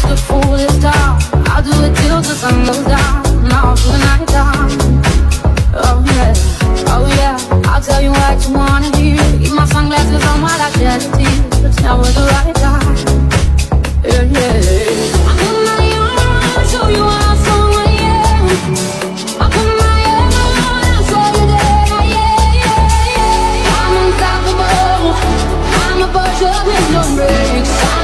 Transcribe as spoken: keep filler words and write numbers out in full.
just a foolish town. I'll do it till the sun goes down, and all through the night time. Oh yeah, oh yeah, I'll tell you what you wanna hear. Keep my sunglasses on while I shed a tear. It's never the right time. Yeah, yeah. I'm in my arms, show you how strong I am. I put my head on, I'll show you that, yeah, yeah, yeah. I'm unstoppable, I'm a virgin with no brakes.